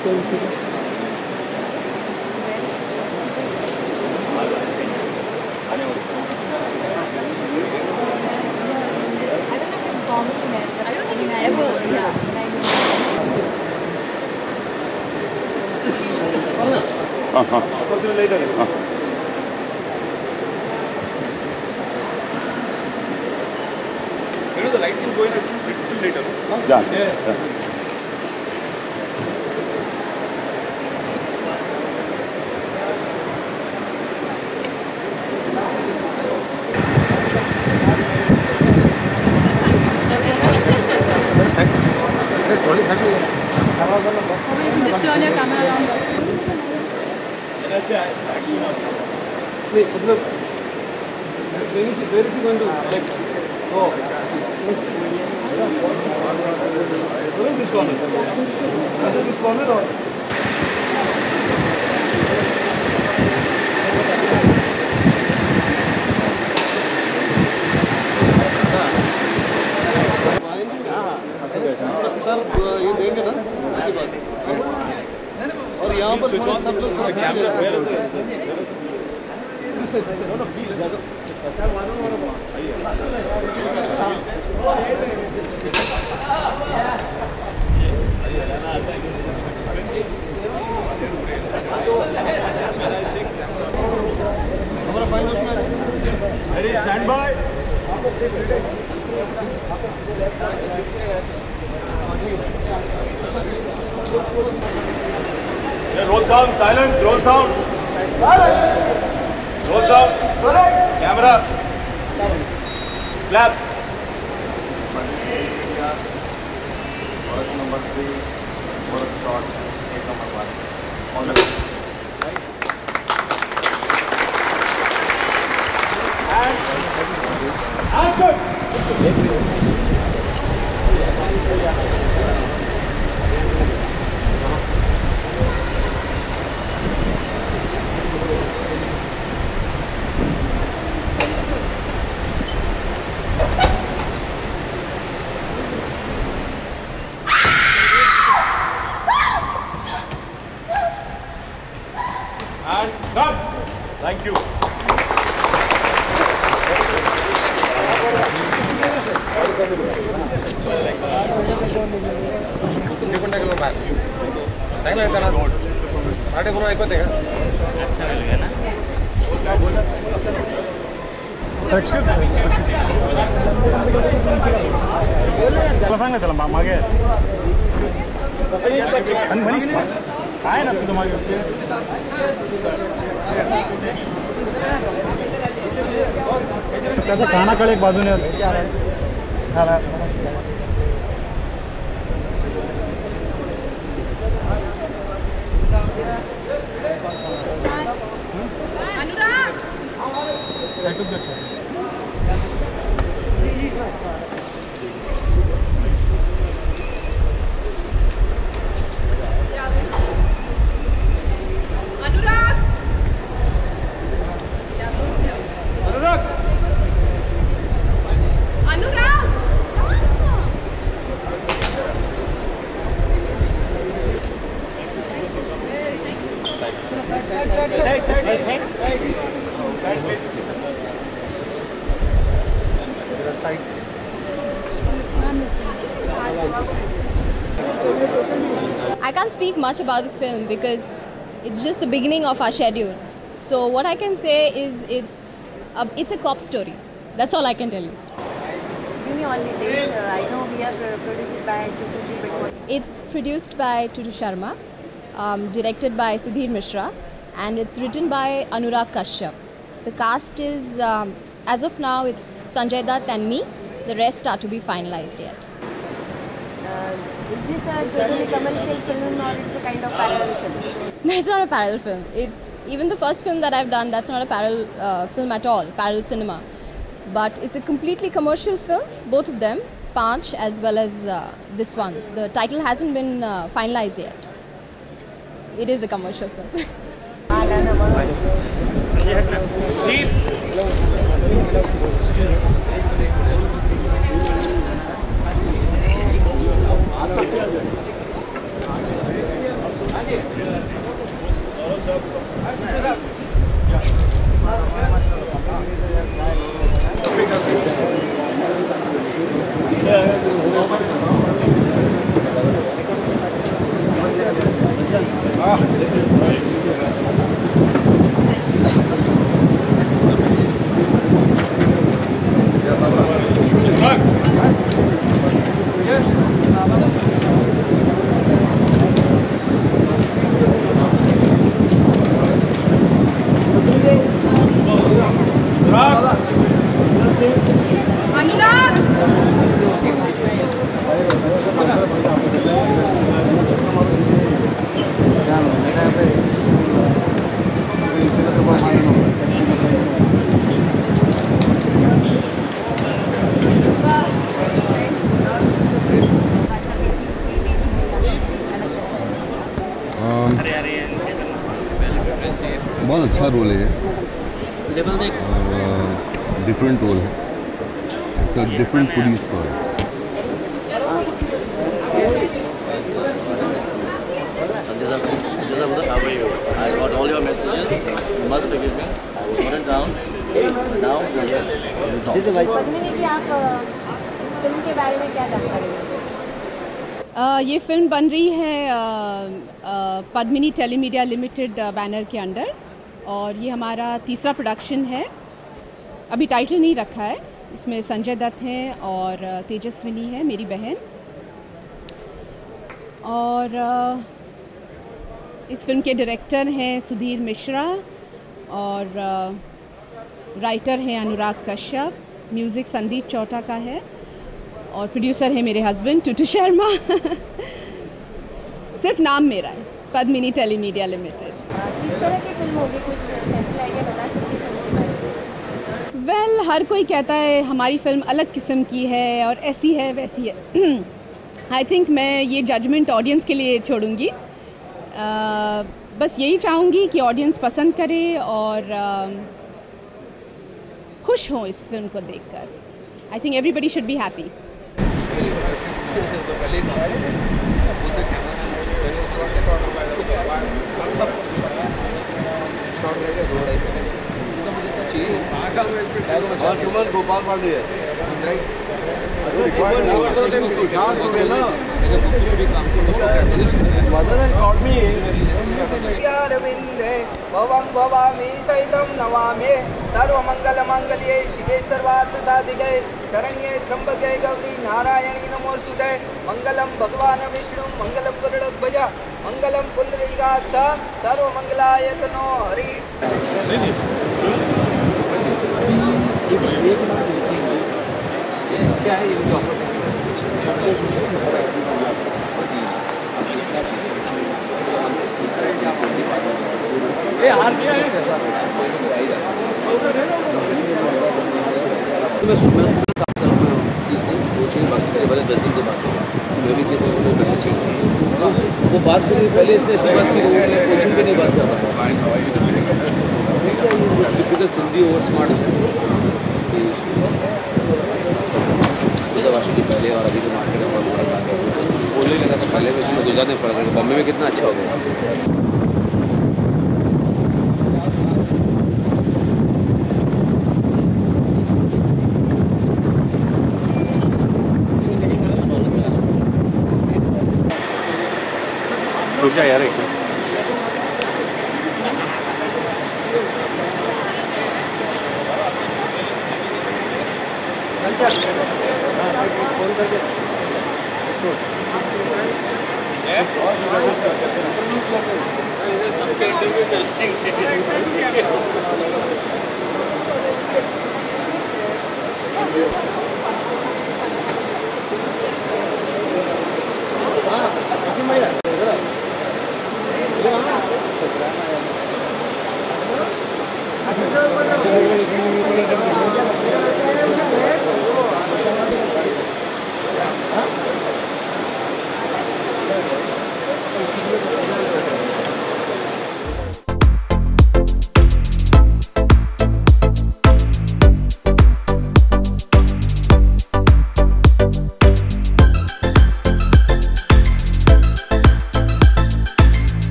Thank you. I don't think it's ever. Yeah. Later. You know the light will go in a little later. Yeah. You can just turn your camera around. Wait, where is he going to? Like, oh. Where is this corner? Is this corner or? Sir ये देंगे ना उसके बाद और यहाँ पर सब लोग हमारा फाइनल उसमें Ready, stand by. Yeah, roll sound, silence, roll sound. Silence. Roll sound. Camera. Clap. Work number 3, work shot, take number 1. On the Action. And cut. Thank you. सांगितलं मागे आणि मनीष काय ना तुझं मागे त्याचा कानाकडे एक बाजूने I can't speak much about the film because it's just the beginning of our schedule. So what I can say is it's a cop story. That's all I can tell you. Give me all details. I know we are produced by Tutu. It's produced by Tutu Sharma, directed by Sudhir Mishra, and it's written by Anurag Kashyap. The cast is, as of now, it's Sanjay Dutt and me. The rest are to be finalized yet. Is this a totally commercial film or it's a kind of parallel film? No, it's not a parallel film. It's even the first film that I've done. That's not a parallel film at all. Parallel cinema, but it's a completely commercial film. Both of them, Panch as well as this one. The title hasn't been finalized yet. It is a commercial film. अच्छा role है, different role है, it's a different police का है। How are you? I got all your messages. You must forgive me. I was not in town. Now we are here. Padmini जी, आप इस film के बारे में क्या जानकारी देंगे? ये फिल्म बन रही है पद्मिनी टेलीमीडिया लिमिटेड बैनर के अंडर, और ये हमारा तीसरा प्रोडक्शन है। अभी टाइटल नहीं रखा है। इसमें संजय दत्त हैं और तेजस्विनी है, मेरी बहन। और इस फिल्म के डायरेक्टर हैं सुधीर मिश्रा, और राइटर हैं अनुराग कश्यप, म्यूज़िक संदीप चौटा का है, और प्रोड्यूसर है मेरे हस्बैंड टूटू शर्मा। सिर्फ नाम मेरा है, पद्मिनी टेलीमीडिया लिमिटेड। किस तरह की फिल्म होगी, कुछ सैंपल आइडिया बता सकते हैं फिल्म के बारे में? वेल, हर कोई कहता है हमारी फ़िल्म अलग किस्म की है और ऐसी है वैसी है। आई थिंक मैं ये जजमेंट ऑडियंस के लिए छोड़ूंगी। बस यही चाहूँगी कि ऑडियंस पसंद करे और खुश हों इस फिल्म को देखकर। I think everybody should be happy. Gopal Pandey है। अरविंदे भवं भवामि सहितं नमामि सर्वमंगलमांगल्ये शिवे सर्वार्थसाधिके शरण्ये त्र्यंबके गौरी नारायणी नमोस्तुते। मंगलम भगवान विष्णु मंगलम गरुड़ध्वज मंगलम पुंडरीकाक्ष सर्वमंगलाय तनो हरि। क्या है ये हार गया है। मैं सुबह दो छः बात मेरे वाले 10 दिन के बाद मैं भी कहता हूँ वो पैसे चाहिए, वो बात करी पहले इसने ऐसी बात की क्वेश्चन पे नहीं बात कर रहा। टिपिकल सिंधी ओवर स्मार्ट की पहले और अभी के मार्केट में बहुत फर्क आ गया। बोलने लगा था पहले में गुजरात में फर्क है, बॉम्बे में कितना अच्छा हो गया। रुक जा यार एक सबके इंटरव्यू चलते हैं।